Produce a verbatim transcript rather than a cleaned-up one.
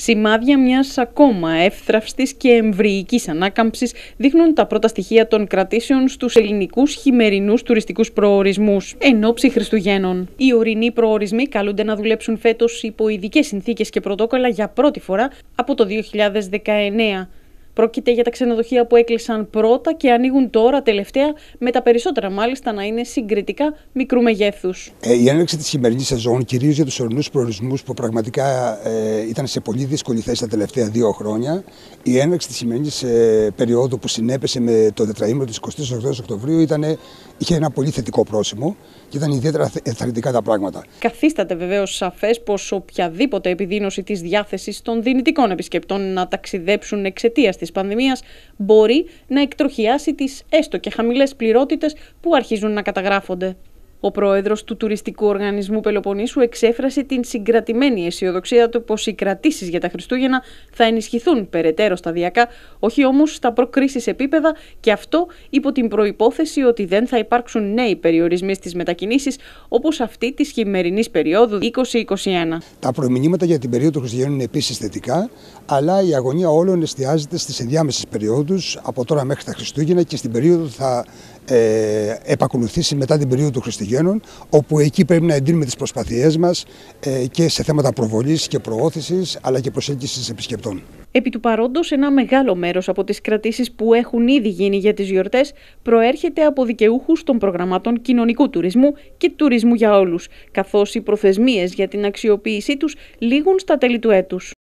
Σημάδια μιας ακόμα εύθραυστης και εμβρυϊκής ανάκαμψης δείχνουν τα πρώτα στοιχεία των κρατήσεων στους ελληνικούς χειμερινούς τουριστικούς προορισμούς εν ώψη Χριστουγέννων. Οι ορεινοί προορισμοί καλούνται να δουλέψουν φέτος υπό ειδικές συνθήκες και πρωτόκολλα για πρώτη φορά από το δύο χιλιάδες δεκαεννέα. Πρόκειται για τα ξενοδοχεία που έκλεισαν πρώτα και ανοίγουν τώρα τελευταία, με τα περισσότερα μάλιστα να είναι συγκριτικά μικρού μεγέθους. Ε, η έναρξη της χειμερινής σεζόν, κυρίως για τους ορεινούς προορισμούς που πραγματικά ε, ήταν σε πολύ δύσκολη θέση τα τελευταία δύο χρόνια, η έναρξη της χειμερινής ε, περίοδου που συνέπεσε με το τετραήμερο της εικοστής ογδόης Οκτωβρίου ήταν, είχε ένα πολύ θετικό πρόσημο και ήταν ιδιαίτερα ενθαρρυντικά τα πράγματα. Καθίσταται βεβαίως σαφές πως οποιαδήποτε επιδείνωση της διάθεσης των δυνητικών επισκεπτών να ταξιδέψουν εξαιτίας της πανδημίας μπορεί να εκτροχιάσει τις έστω και χαμηλές πληρότητες που αρχίζουν να καταγράφονται. Ο πρόεδρος του Τουριστικού Οργανισμού Πελοποννήσου εξέφρασε την συγκρατημένη αισιοδοξία του πως οι κρατήσεις για τα Χριστούγεννα θα ενισχυθούν περαιτέρω σταδιακά, όχι όμως στα προκρίσεις επίπεδα, και αυτό υπό την προϋπόθεση ότι δεν θα υπάρξουν νέοι περιορισμοί στις μετακινήσεις όπως αυτή της χειμερινής περίοδου είκοσι είκοσι ένα. Τα προμηνύματα για την περίοδο των Χριστουγέννων είναι επίσης θετικά, αλλά η αγωνία όλων εστιάζεται στις ενδιάμεσες περιόδους, από τώρα μέχρι τα Χριστούγεννα, και στην περίοδο θα ε, επακολουθήσει μετά την περίοδο των Χριστουγέννων, όπου εκεί πρέπει να εντείνουμε τις προσπαθειές μας ε, και σε θέματα προβολής και προώθησης, αλλά και προσέλκυσης επισκεπτών. Επί του παρόντος, ένα μεγάλο μέρος από τις κρατήσεις που έχουν ήδη γίνει για τις γιορτές προέρχεται από δικαιούχους των προγραμμάτων κοινωνικού τουρισμού και τουρισμού για όλους, καθώς οι προθεσμίες για την αξιοποίησή τους λήγουν στα τέλη του έτους.